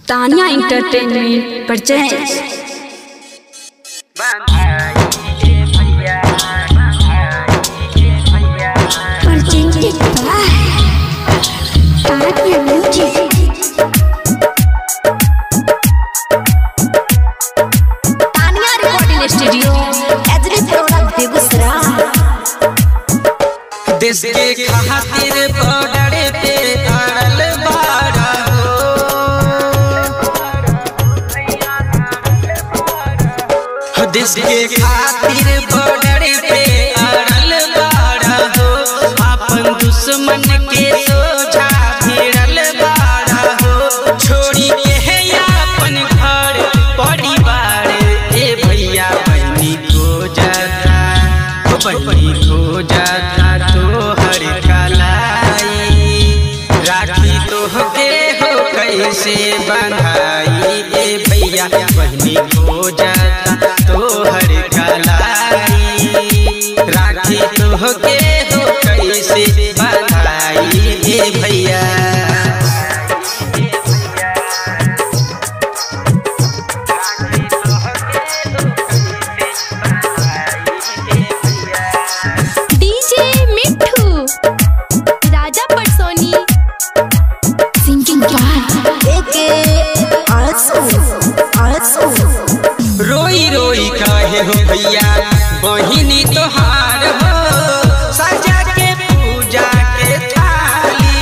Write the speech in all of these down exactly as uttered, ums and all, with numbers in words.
Tania entertainment purchase presented by Tanya Music. Tanya recording studio एजरी product Begusarai. देश के खातिर बॉर्डर पे अड़ल बाड़ा हो, देश के खातिर बॉर्डर पे अड़ल बाड़ा हो, अपन दुश्मन के सोझा भिड़ल बाड़ा हो, छोड़ी के है अपन घर परिवार ए भैया बहनी को जाता बहनी को जाता तो हर कलाई राखी तो के हो कैसे बंधाई ए भैया बहनी को जाता तो हर कलाई राखी तो के हो कैसे बंधाई ए भैया। रोई रोई काहे हो भैया बहिनी तोहार हो, सजा के पूजा के थाली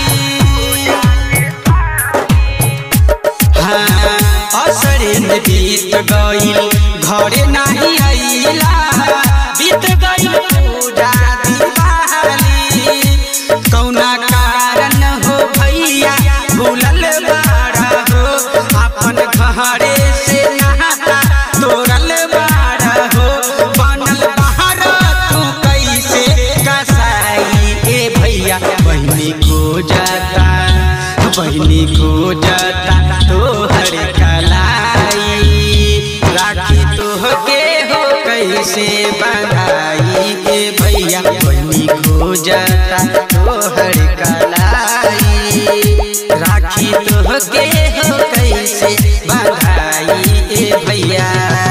हाँ असरे में बीत गईल घरे नहीं आइला, बीत गईल पूजा दिवाली कौना कारण हो भैया भूलल बाड़ा हो, अपन घरे से नहाता तोरल बाड़ा हो, बनल बाहर तू कैसे कसाई ए भैया बहनी को जाता बहनी को जाता तो हर कलाई राखी तो के हो कैसे बंधाई ए भैया बहनी को जाता तो हर कलाई राखी तो के हो कैसे बंधाई ए भैया।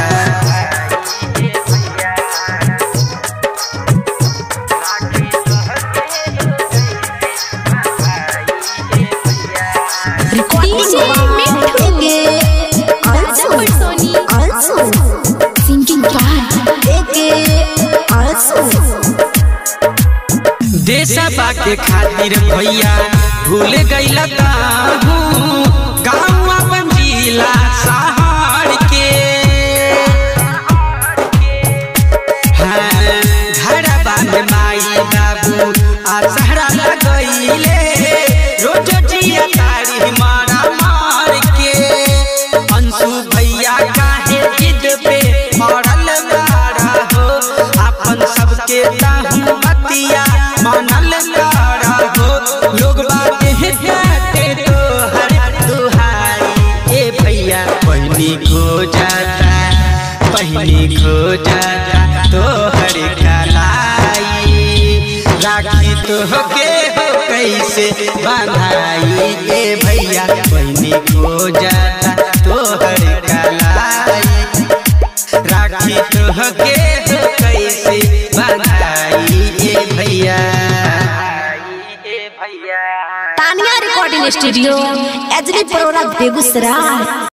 देशवा के खातिर भैया भूल गईल गाँव अपन जिला शहर के हाँ घरवा में माई बाबू आसरा लगैले रोज जिया तारी मारा मार के, अंशु भैया काहे जिद पे पड़ल बाड़ा हो, अपन सबके ताहू बतिया मानल बाड़ा हो, लोग बाटे जाते तो हर दुहाई ए भैया बहनी को जाता बहनी को जाता तो हर कलाई राखी तो के हो कैसे बंधाई ए भैया बहनी को जाता तो हर कलाई राखी तो के हो कैसे बंधाई ए भैया। तानिया रिकॉर्डिंग स्टूडियो एजरी प्रोडक्ट बेगूसराय।